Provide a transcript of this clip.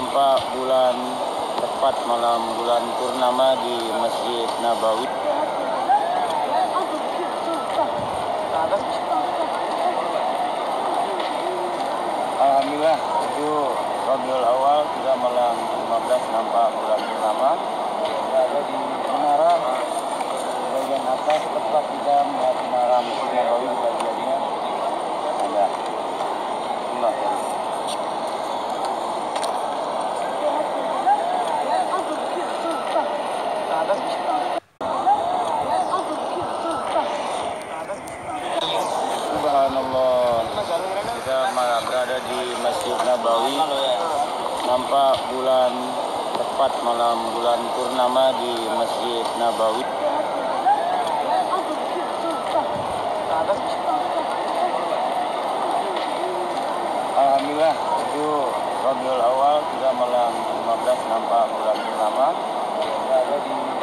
nampak bulan tepat malam bulan purnama di Masjid Nabawi. Alhamdulillah 7 Rabiul Awal sudah malam 15 nampak bulan purnama. Berada di menara bagian atas tepat kita melihat menara Masjid Nabawi di bagiannya ada. Allah. Subhanallah, kita berada di Masjid Nabawi, nampak bulan tepat malam bulan purnama di Masjid Nabawi. Alhamdulillah 7 Rabiul Awal sudah malam 15 nampak bulan purnama. Berada di